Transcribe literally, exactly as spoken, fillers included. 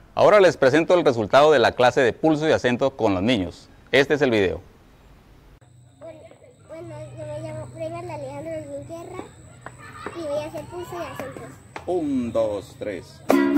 Ahora les presento el resultado de la clase de pulso y acento con los niños. Este es el video. Bueno, bueno yo me llamo Bremer Alejandro Guerra y voy a hacer pulso y acentos. Un, dos, tres.